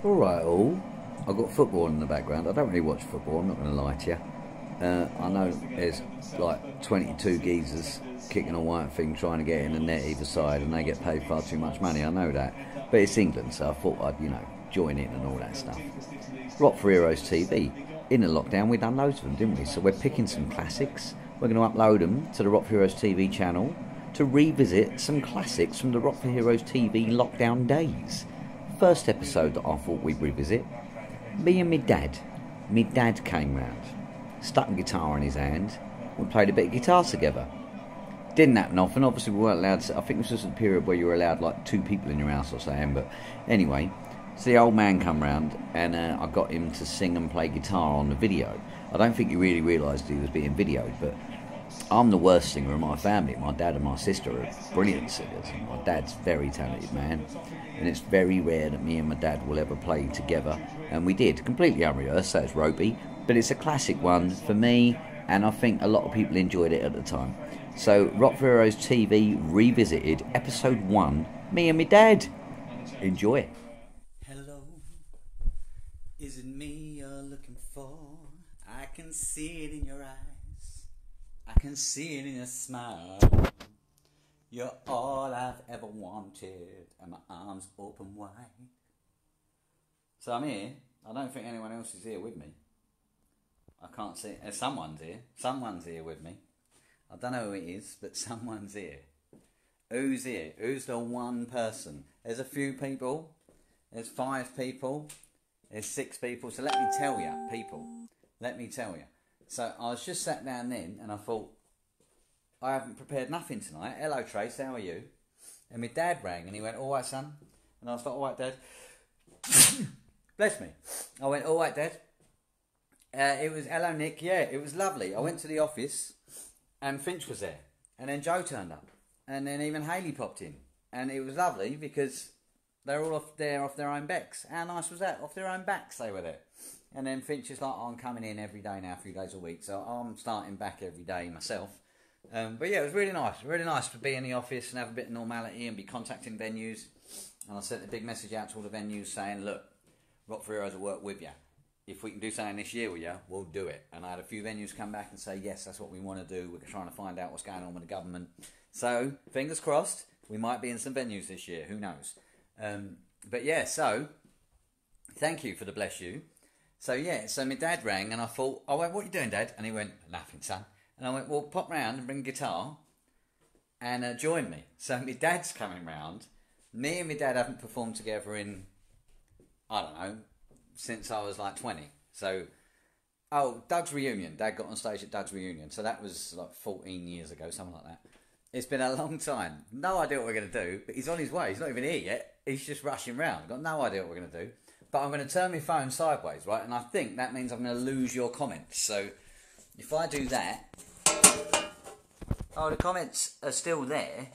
Alright all, I've got football in the background. I don't really watch football, I'm not going to lie to you. I know there's like 22 geezers kicking a white thing trying to get in the net either side, and they get paid far too much money, I know that. But it's England, so I thought I'd, you know, join in and all that stuff. Rock for Heroes TV. In the lockdown we done loads of them, didn't we? So we're picking some classics. We're going to upload them to the Rock for Heroes TV channel to revisit some classics from the Rock for Heroes TV lockdown days. First episode that I thought we'd revisit, me and my dad. My dad came round, stuck a guitar in his hand, we played a bit of guitar together. Didn't happen often, obviously we weren't allowed to, I think this was a period where you were allowed like 2 people in your house or something, but anyway, so the old man come round and I got him to sing and play guitar on the video. I don't think he really realised he was being videoed, but I'm the worst singer in my family. My dad and my sister are brilliant singers. My dad's a very talented man, and it's very rare that me and my dad will ever play together, and we did, completely unrehearsed, so it's ropey, but it's a classic one for me, and I think a lot of people enjoyed it at the time. So Rock for Heroes TV Revisited, episode 1, me and my dad. Enjoy it. Hello, is it me you're looking for? I can see it in your eyes, I can see it in your smile. You're all I've ever wanted, and my arms open wide. So I'm here. I don't think anyone else is here with me. I can't see. Someone's here. Someone's here with me. I don't know who it is, but someone's here. Who's here? Who's the one person? There's a few people. There's 5 people. There's 6 people. So let me tell you, people. Let me tell you. So I was just sat down then, and I thought, I haven't prepared nothing tonight. Hello, Trace, how are you? And my dad rang, and he went, all right, son? And I was like, all right, Dad. Bless me. I went, all right, Dad. It was, hello, Nick. Yeah, it was lovely. I went to the office, and Finch was there. And then Joe turned up. And then even Hayley popped in. And it was lovely, because they're all off their own backs. How nice was that? Off their own backs, they were there. And then Finch is like, oh, I'm coming in every day now, 3 days a week. So I'm starting back every day myself. But yeah, it was really nice to be in the office and have a bit of normality and be contacting venues. And I sent a big message out to all the venues saying, look, Rock for Heroes will work with you. If we can do something this year with you, we'll do it. And I had a few venues come back and say, yes, that's what we want to do. We're trying to find out what's going on with the government. So, fingers crossed, we might be in some venues this year. Who knows? But yeah, so, thank you for the bless you. So yeah, so my dad rang and I went, what are you doing, Dad? And he went, nothing, son. And I went, well, pop round and bring a guitar and join me. So my dad's coming round. Me and my dad haven't performed together in, I don't know, since I was like 20. So, Doug's reunion. Dad got on stage at Doug's reunion. So that was like 14 years ago, something like that. It's been a long time. No idea what we're going to do, but he's on his way. He's not even here yet. He's just rushing round. Got no idea what we're going to do. But I'm going to turn my phone sideways, right? And I think that means I'm going to lose your comments. So if I do that... Oh, the comments are still there.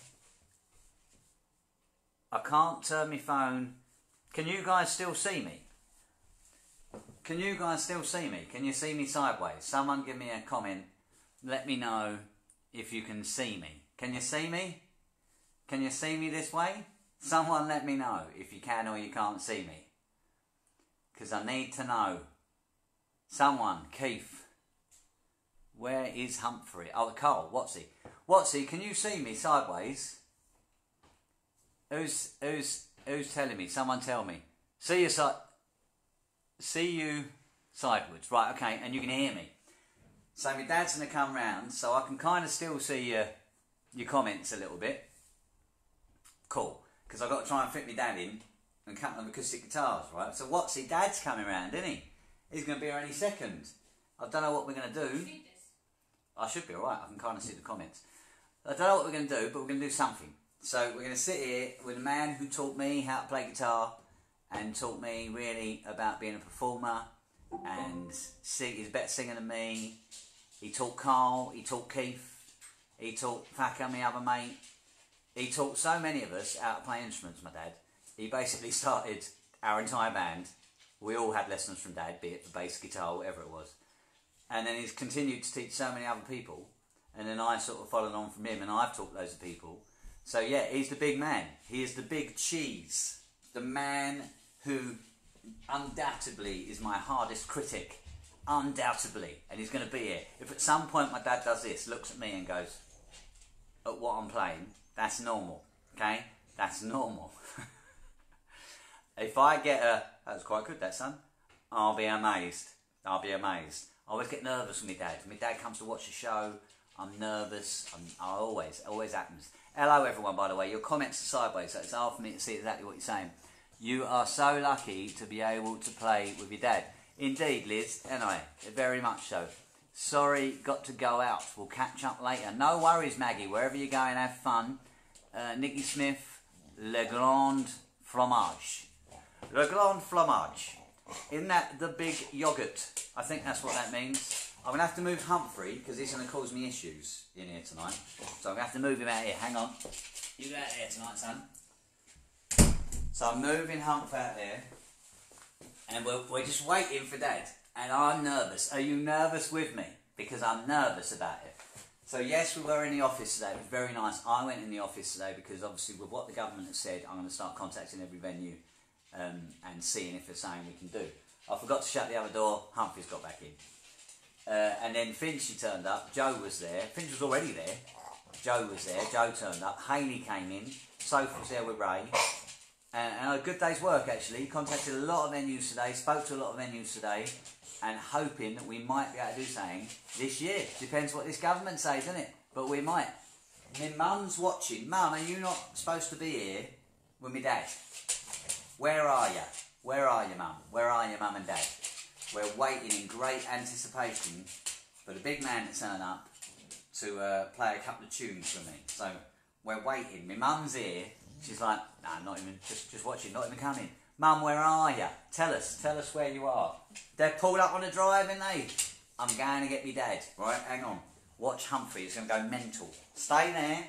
I can't turn my phone... Can you guys still see me? Can you guys still see me? Can you see me sideways? Someone give me a comment. Let me know if you can see me. Can you see me? Can you see me this way? Someone let me know if you can or you can't see me. Because I need to know. Someone, Keith. Where is Humphrey? Oh, Carl, Watsy. Watsy, can you see me sideways? Who's telling me? Someone tell me. See you sideways. Right, okay, and you can hear me. So my dad's going to come round, so I can kind of still see your comments a little bit. Cool. Because I've got to try and fit my dad in and cut them acoustic guitars, right? So Watsy, Dad's coming round, isn't he? He's going to be here any second. I don't know what we're going to do. I should be alright, I can kind of see the comments. I don't know what we're going to do, but we're going to do something. So we're going to sit here with a man who taught me how to play guitar and taught me really about being a performer and he's a better singer than me. He taught Carl, he taught Keith, he taught Thacker, my other mate. He taught so many of us how to play instruments, my dad. He basically started our entire band. We all had lessons from Dad, be it for bass, guitar, whatever it was. And then he's continued to teach so many other people. And then I sort of followed on from him, and I've taught loads of people. So yeah, he's the big man. He is the big cheese. The man who undoubtedly is my hardest critic. Undoubtedly. And he's going to be here. If at some point my dad does this, looks at me and goes, at what I'm playing, that's normal. Okay? That's normal. If I get a, that was quite good, that son, I'll be amazed. I'll be amazed. I always get nervous with my dad. If my dad comes to watch a show, I'm nervous. I always happens. Hello everyone, by the way. Your comments are sideways, so it's hard for me to see exactly what you're saying. You are so lucky to be able to play with your dad. Indeed, Liz, anyway, very much so. Sorry, got to go out. We'll catch up later. No worries, Maggie. Wherever you're going, have fun. Nikki Smith, Le Grand Fromage. Le Grand Fromage. Isn't that the big yoghurt? I think that's what that means. I'm going to have to move Humphrey because he's going to cause me issues in here tonight. So I'm going to have to move him out here. Hang on. You go out there tonight, son. So I'm moving Humphrey out there. And we're just waiting for Dad. And I'm nervous. Are you nervous with me? Because I'm nervous about it. So yes, we were in the office today. It was very nice. I went in the office today because obviously with what the government has said, I'm going to start contacting every venue and seeing if there's something we can do. I forgot to shut the other door. Humphrey's got back in. And then Finchy turned up. Joe was there. Finch was already there. Joe was there. Joe turned up. Hayley came in. Soph was there with Ray. And a good day's work actually. Contacted a lot of venues today. Spoke to a lot of venues today. And hoping that we might be able to do something this year. Depends what this government says, doesn't it? But we might. My mum's watching. Mum, are you not supposed to be here with my dad? Where are you? Where are you, Mum? Where are you, Mum and Dad? We're waiting in great anticipation for the big man to turn up to play a couple of tunes for me. So we're waiting. My mum's here. She's like, nah, not even, just watching, not even coming. Mum, where are you? Tell us where you are. They've pulled up on the drive, ain't they? I'm going to get me dad. Right, hang on. Watch Humphrey, he's going to go mental. Stay there.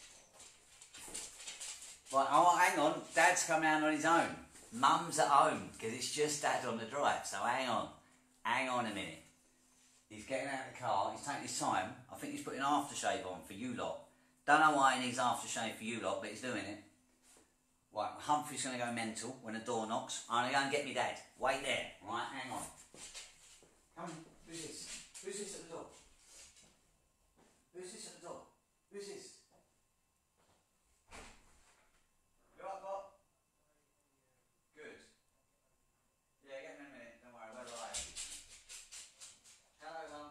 Right, oh, hang on. Dad's coming out on his own. Mum's at home, because it's just Dad on the drive, so hang on. Hang on a minute. He's getting out of the car, he's taking his time. I think he's putting aftershave on for you lot. Don't know why he needs aftershave for you lot, but he's doing it. Right, Humphrey's going to go mental when the door knocks. I'm going to go and get me dad. Wait there. Right, hang on. Come on. Who's this? Who's this at the door? Who's this at the door? Who's this? You alright, Bob? Good. Yeah, get me in a minute. Don't worry, we're live. Hello, Mum.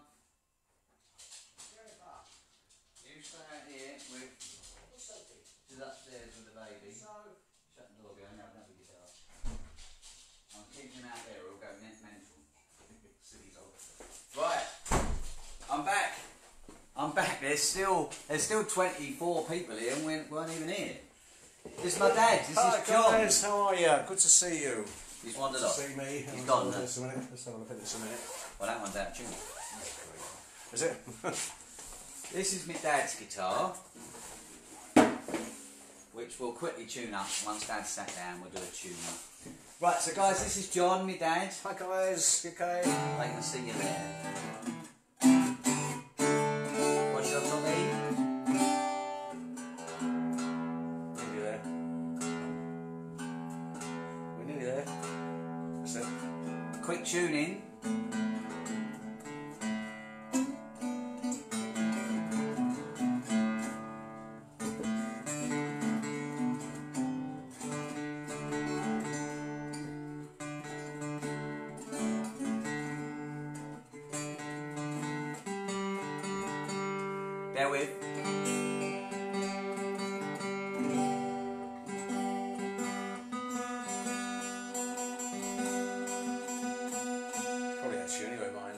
You stay out here with... She's upstairs with the baby. Shut the door, go and have another guitar. I'm keeping him out there, we'll go mental. Silly dog. Right, I'm back. I'm back. There's still 24 people here and we weren't even here. This is my dad. This is John. Guys, how are you? Good to see you. He's wandered off. See me. He's gone now. Let's have a look at this a minute. Well, that one's out of tune. Is it? This is my dad's guitar, which we'll quickly tune up. Once Dad's sat down, we'll do a tune up. Right, so guys, this is John, my dad. Hi guys, you okay? I can see you there. What's your top E? Nearly there. We're nearly there. That's it. Quick tune in. Bear with. Probably that's you anyway, mine.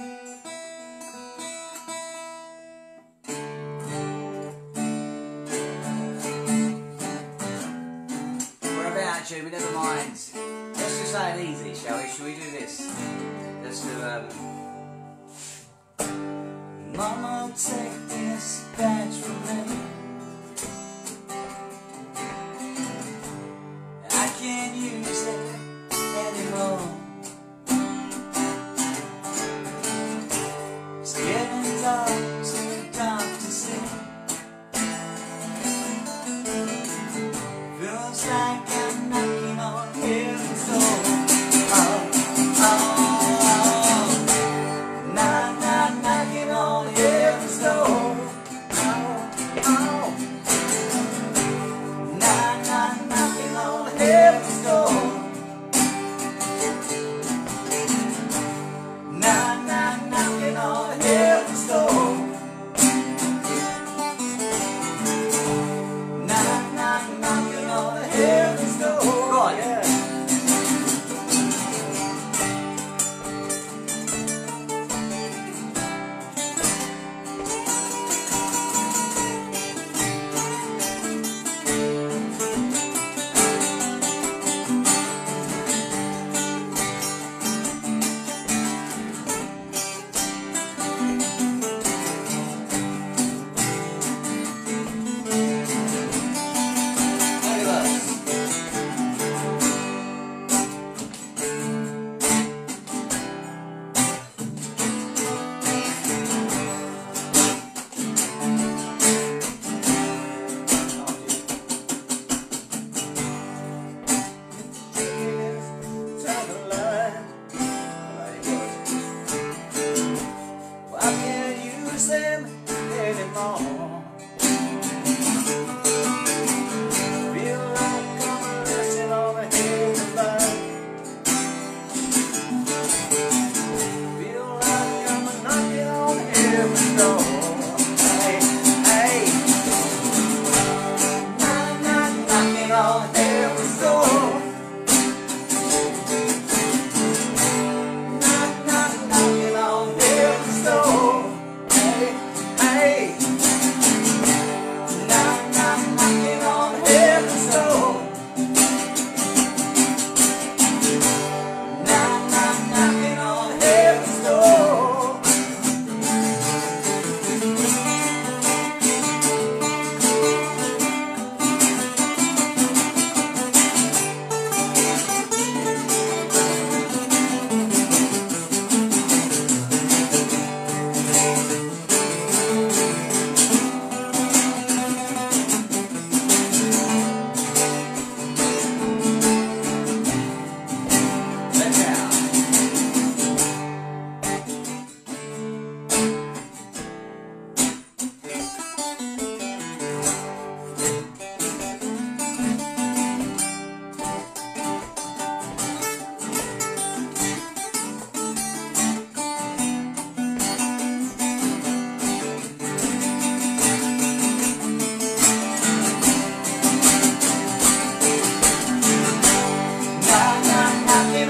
We're about to, but never mind. Let's just say it easy, shall we? Shall we do this? Let's do Mama, take this badge from me. I can't use it anymore. It's getting dark, too dark to see. Feels like I'm knocking on heaven's door.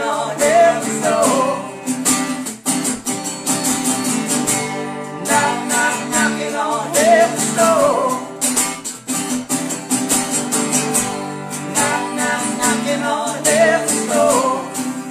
on heaven's door. Knock, knock, knocking on heaven's door. Knock, knock, knocking on heaven's door.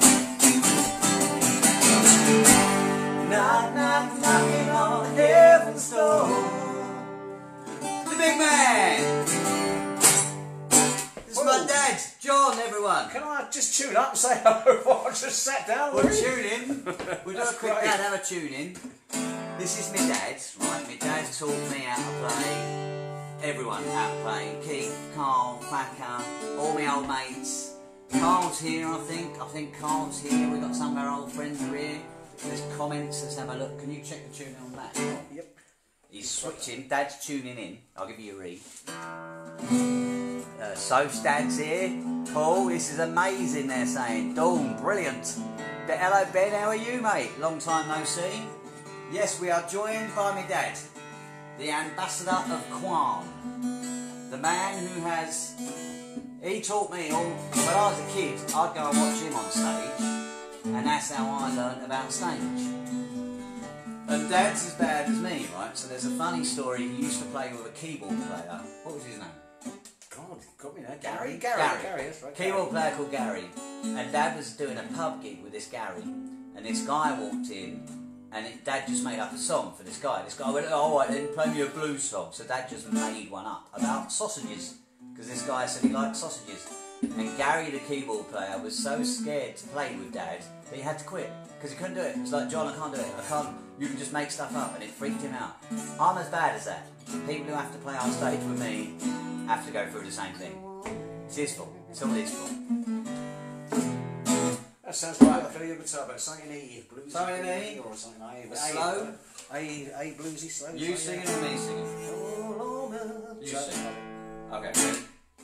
Knock, knock, knocking on heaven's door. The big man! This is my dad, John, everyone. Can I just tune up and say hello? I just sat down. We'll tune in. We'll do a quick great. dad, have a tune in. This is my dad, right? My dad taught me how to play. Everyone how to play. Keith, Carl, Packer, all my old mates. Carl's here, I think. I think Carl's here. We've got some of our old friends are here. There's comments. Let's have a look. Can you check the tune on that? Yep. He's switching. Dad's tuning in. I'll give you a read. Soph's dad's here. Paul, this is amazing, they're saying. Dawn, brilliant. Hello, Ben, how are you, mate? Long time no see. Yes, we are joined by my dad, the ambassador of Kwan. The man who has... He taught me all... When I was a kid, I'd go and watch him on stage, and that's how I learned about stage. And Dad's as bad as me, right? So there's a funny story. He used to play with a keyboard player. What was his name? God, got me there. Gary, Gary, that's right. Keyboard player called Gary. And Dad was doing a pub gig with this Gary. And this guy walked in, and Dad just made up a song for this guy. This guy went, oh, all right, then play me a blues song. So Dad just made one up about sausages. Because this guy said he liked sausages. And Gary, the keyboard player, was so scared to play with Dad that he had to quit. Because he couldn't do it. It's like, John, I can't do it. I can't. You can just make stuff up. And it freaked him out. I'm as bad as that. People who have to play on stage with me have to go through the same thing. It's his fault. It's all his fault. That sounds right. I feel you guitar, but something in E, bluesy. Something in E? Or something A. Slow? A bluesy, slow. You singing or me singing? You sing. Okay, ready?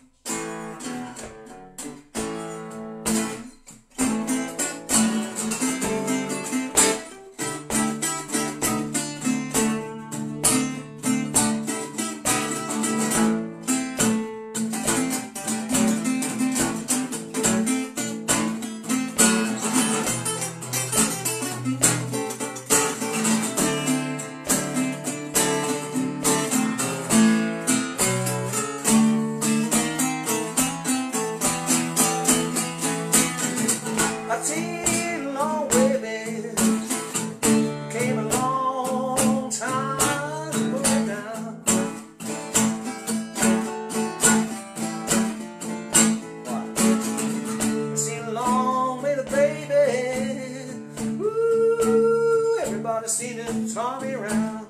Seen him turn me around.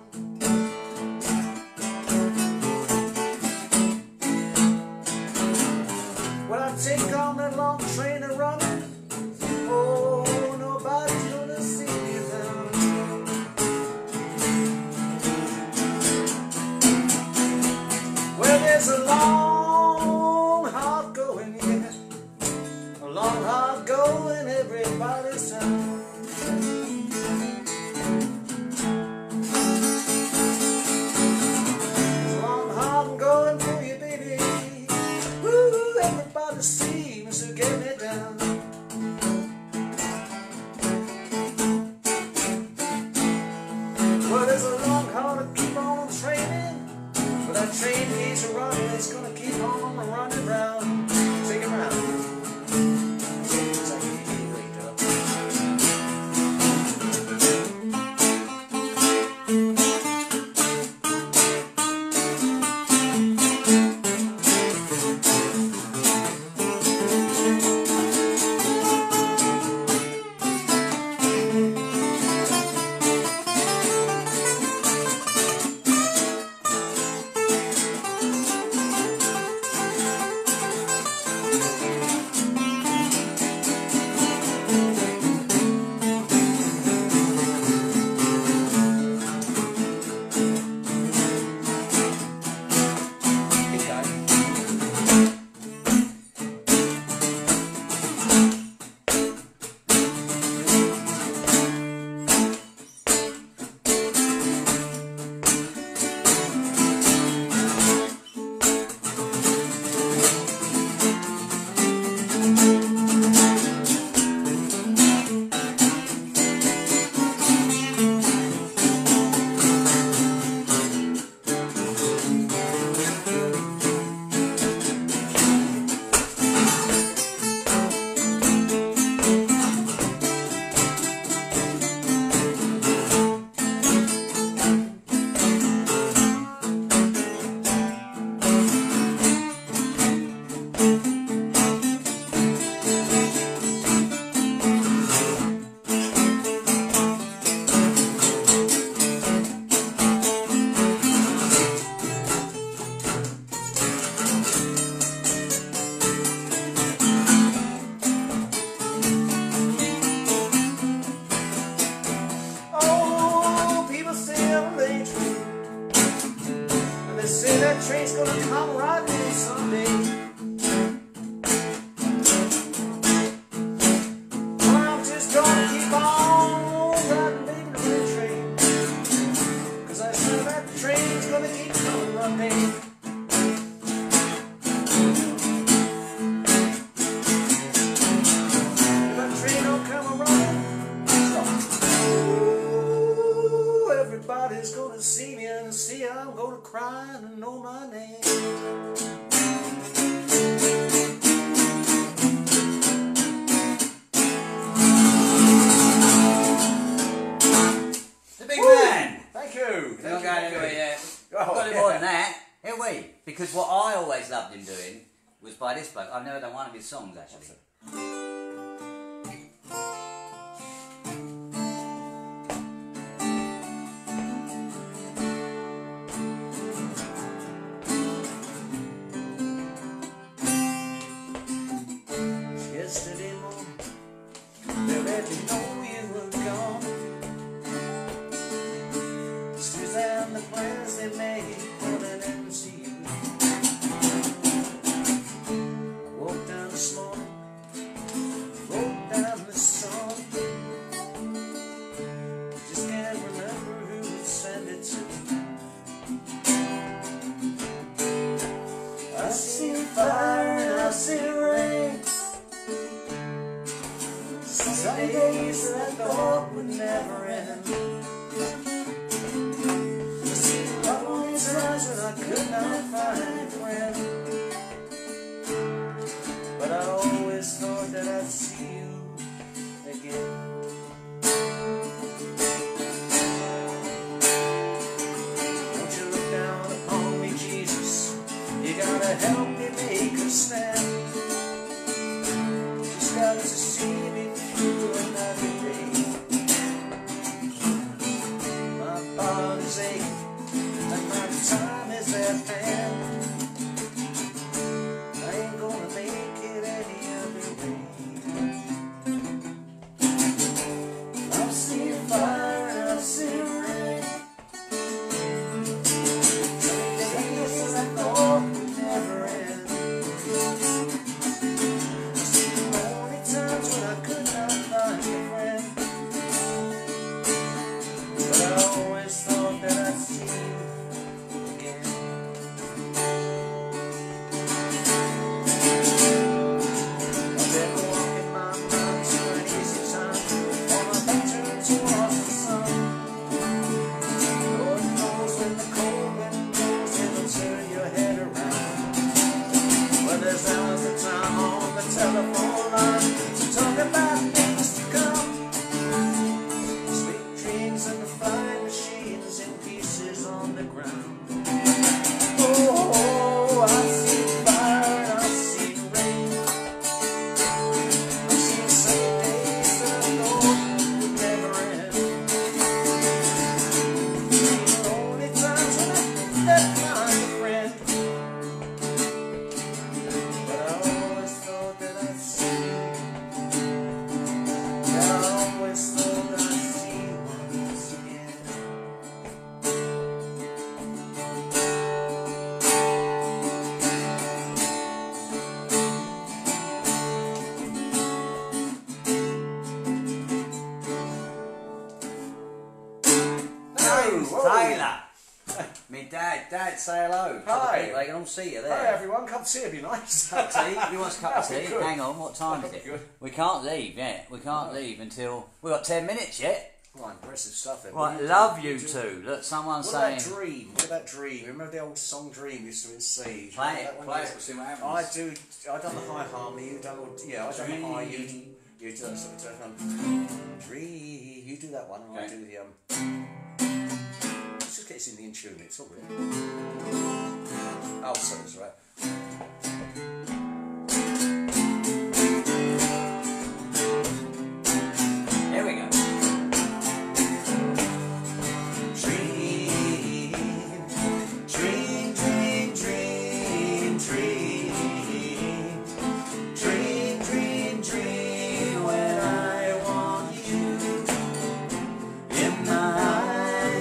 When I take on that long train and run, oh, nobody's gonna see me down. Well, there's a long, hard going, yeah, a long, hard going, everybody's town. I'm gonna cry and know my name. The big man. Thank you. We're not going anywhere yet. Oh, Got a bit more than that, ain't we? Because what I always loved him doing was by this bloke. I've never done one of his songs actually. Yesterday morning, they let me know you were gone. Suzanne, the plans they made for an empty room. I walked down this morning, wrote down this song. Just can't remember who would send it to. I see fire and I see rain. Some days that I thought would never end. I see lonely times when I could not find a friend. But I always thought that I'd see you again. Won't you look down upon me, Jesus? You gotta help me make a stand. Just got to see me through another day. My body's aching and my time is at hand. I ain't gonna make it any other way. I've seen fire and I've seen rain. Days that I thought would never end. Telephone line to talk about things to come. Sweet dreams and the flying machines in pieces on the ground. Oh, I see fire and I see rain. I see sunny days that I thought would never end. The only times when I couldn't find a friend. Taylor. Me dad, say hello. Hi. They can all see you there. Hi everyone, come see, it'd be nice. Cup of tea. You want a cup of That'd tea? be good. Hang on, what time is That'd be it? good. We can't leave yet. We can't leave until we've got 10 minutes yet. Right, impressive stuff then. Right, What love do you two. Look, someone's What about saying. Dream? What about Dream? Remember the old song Dream we used to see? Play it, we'll see what happens. I done the high harmony, you done all, yeah, I done the high, you do that sort of Dream, you do that one, and I do the let's just get this in tune, it's all good. Oh, sorry, it's right. Here we go.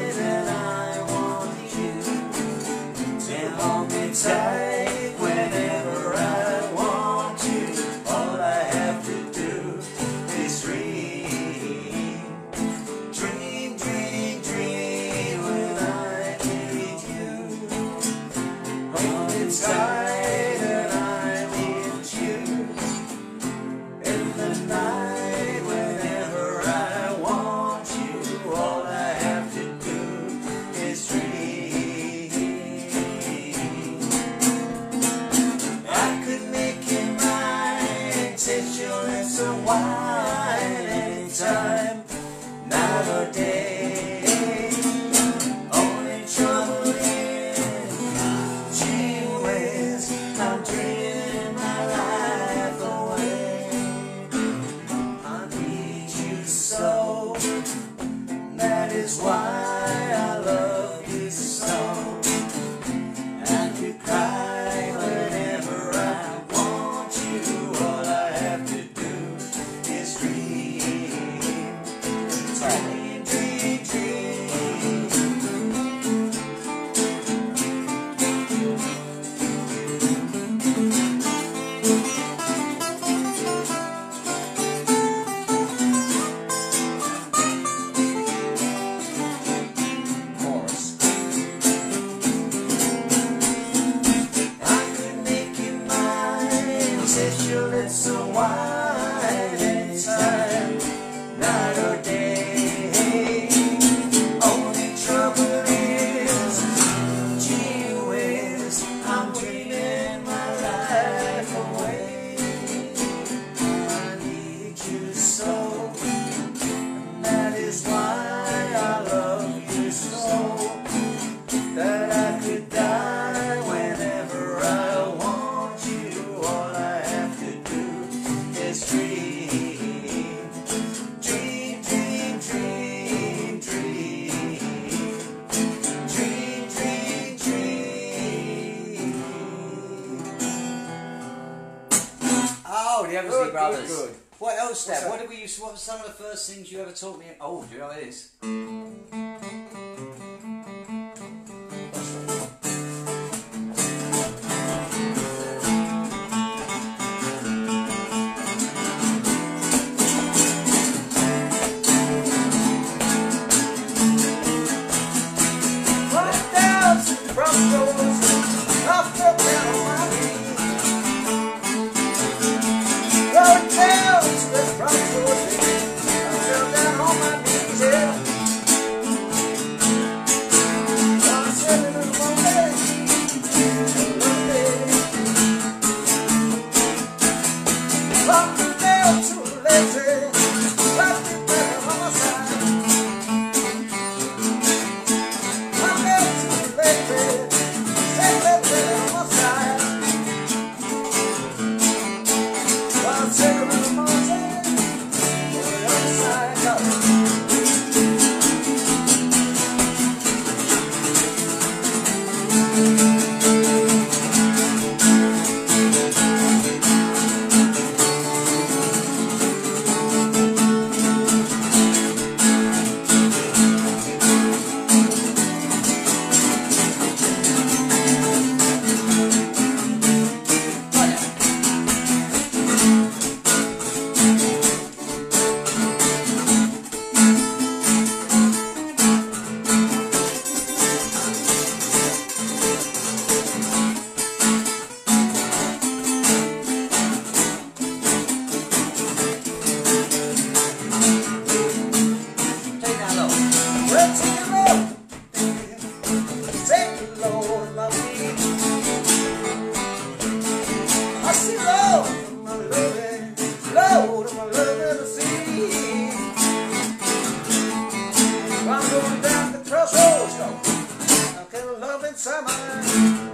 Tight whenever is why I love you so. I could cry whenever I want you. All I have to do is dream. Dream, dream, dream. Chorus. I could make you mine, set your lips so wide anytime, night or day. Only trouble is, gee whiz, I'm dreaming my life away. I need you so, and that is why I love you so. That I could die whenever I want you. All I have to do is dream. Dream, dream, dream, dream. Dream, dream, dream. Oh, the Eversley Good, Brothers. good, good. What else, Dad? that? What did we used? What were some of the first things you ever taught me? Oh, do you know what it is? Running down to the crossroads, I fell down on my knees. Running down to the crossroads, I fell down on my knees. Yeah. I said, "Little woman, little lady, from the nail to the lazy, right there on my side. I'm nailed to the lazy, stay on my side. While I'm sitting on the mountain, on the other side, Take that low. well, take it low, take it low in my feet. I see low to my loving to see. I'm going down the crossroads, I can love inside my mind.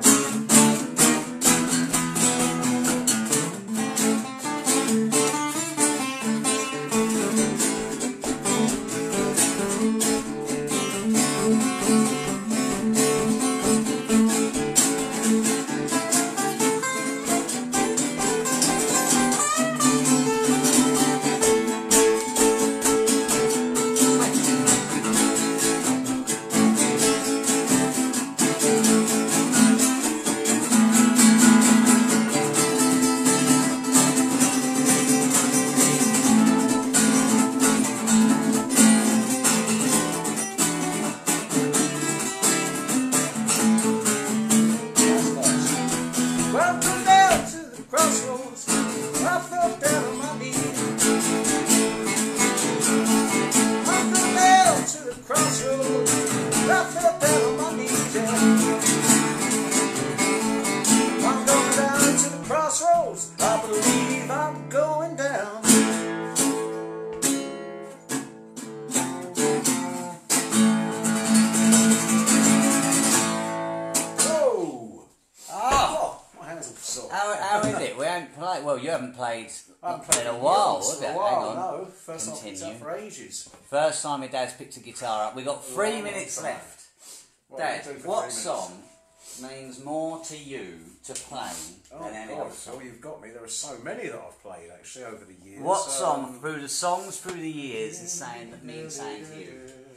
haven't played I haven't played in a while, years, have you? for a while, Hang on. no. First time I've picked Continue. up for ages. First time my dad's picked a guitar up. We've got 3 Long minutes time. left. What Dad, are you doing for what 3 minutes? song means more to you to play than any God, other song? well, you've got me. There are so many that I've played actually over the years. What song through the songs through the years is saying to you?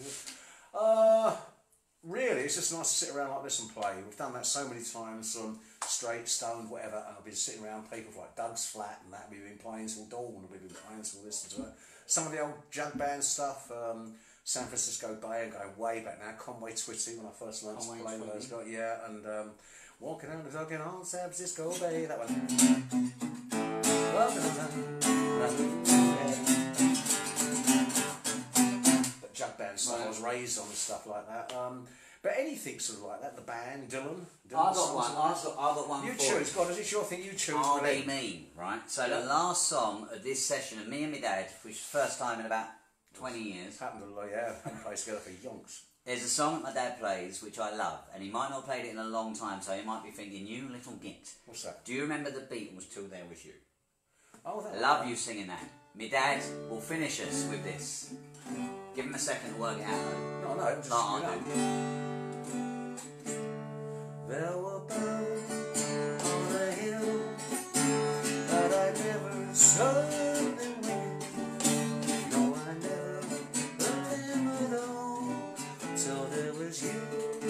Really, it's just nice to sit around like this and play. We've done that so many times on Straight, Stoned, whatever, and I've been sitting around people like Doug's Flat and that. We've been playing till dawn, and we've been playing till listen to it. Some of the old jug band stuff, San Francisco Bay, and going way back now. Conway Twitty, when I first learned to play with those guys, yeah, and Walking Down the Dog on San Francisco Bay, that one. That jug band stuff, I was raised on and stuff like that. But anything sort of like that, the band, Dylan. I've got one. You for choose, God, is it your thing? You choose. I'll really. be mean, right? So the last song of this session of me and my dad, which is the first time in about 20 years. Happened to, yeah, haven't played together for yonks. There's a song that my dad plays which I love, and he might not have played it in a long time, so he might be thinking, you little git. What's that? Do you remember the Beatles Till There Was You? Oh, that I love you singing that. My dad will finish us with this. Give him a second to work it out though. No, just I'll sing it do. up. There were birds on the hill, but I never saw them wing. No, I never heard them at all, till there was you.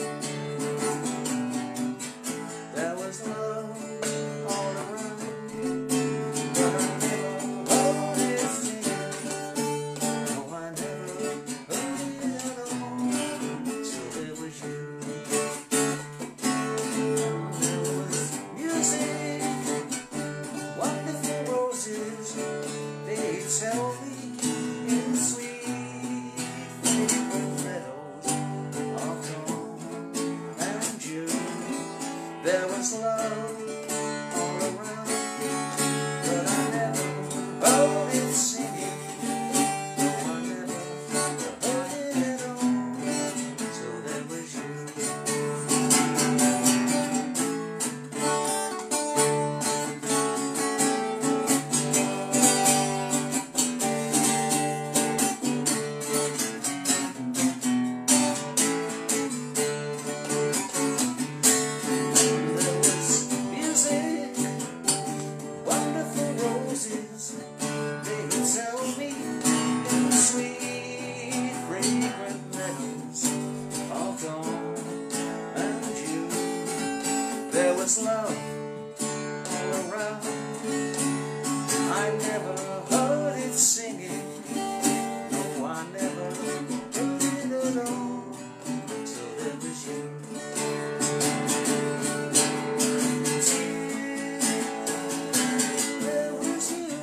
There was love all around, but I never heard it sing. No, I never heard it at all, till there was you. Tell me in sweet fragrant meadows of dawn and June, there was love all around, but I never heard it singing. No, I never heard it at all, till there was you. There was love all around. I never heard it singing. No, I never heard it at all, till there was you. Till there was you.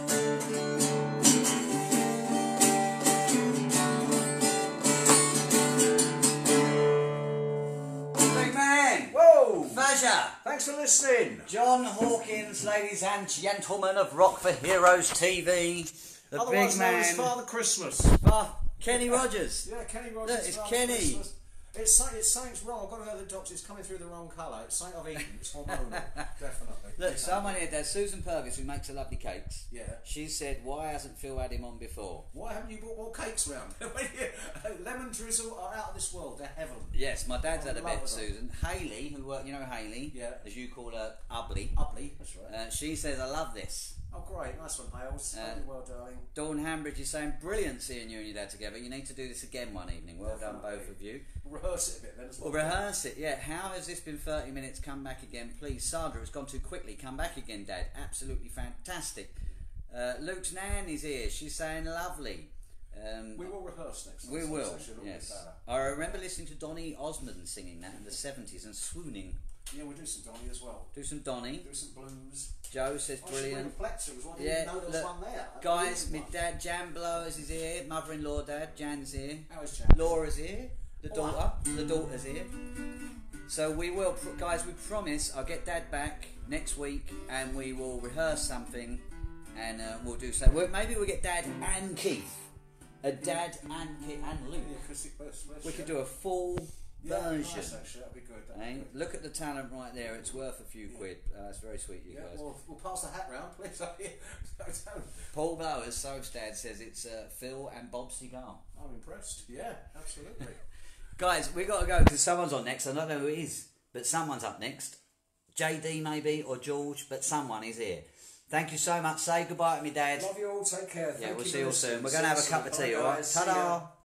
Big man! Whoa! Pleasure! Thanks for listening. John Hawkins, ladies and gentlemen of Rock for Heroes TV. The Otherwise big known man. as Father Christmas. Kenny Rogers. Yeah, Kenny Rogers. Look, it's Father Kenny. Christmas. It's something's wrong. I've got to go to the doctor. It's coming through the wrong colour. It's something I've eaten. It's hormonal. Definitely. Look, someone here, there's Susan Purvis, who makes the lovely cakes. Yeah. She said, why hasn't Phil had him on before? Why haven't you brought more cakes round? Lemon drizzle are out of this world. They're heaven. Yes, my dad's had a I bet, love them. Susan. Hayley, who worked, you know Hayley? Yeah. As you call her, Ubley. Upply. That's right. She says, I love this. Oh, great. Nice one, Hales. Hope you're well, darling. Dawn Hambridge is saying, brilliant seeing you and your dad together. You need to do this again one evening. Well done, both of you. We'll rehearse it a bit then as well. Well, rehearse it, yeah. How has this been 30 minutes? Come back again, please. Sandra, it's gone too quickly. Come back again, Dad. Absolutely fantastic. Luke's nan is here. She's saying lovely. We will rehearse next time. We so it's will, actually a little bit yes. better. I remember listening to Donny Osmond singing that in the 70s and swooning. Yeah, we'll do some Donny as well. Do some Donny. Do some blues. Joe says brilliant. Reflector as well. I Yeah, didn't know there was look, one there. guys, my dad, Jan Blowers is here. Mother-in-law, Dad, Jan's here. How is Jan? Laura's here. The daughter. The daughter's here. So we will, guys, we promise I'll get Dad back next week and we will rehearse something and we'll do so. Maybe we'll get Dad and Keith. Dad and Keith and Luke. The acoustic verse, We could do a full version. Nice, actually, that'd be good. Look at the talent right there. It's worth a few quid. That's very sweet, you guys. We'll pass the hat round, please. Paul Blowers, Dad says it's Phil and Bob Seagal. I'm impressed. Yeah, absolutely. Guys, we got to go because someone's on next. I don't know who it is, but someone's up next. JD maybe or George, but someone is here. Thank you so much. Say goodbye to me, Dad. Love you all. Take care. Yeah, we'll see you all soon. We're going to have a cup of tea, all right? Ta-da!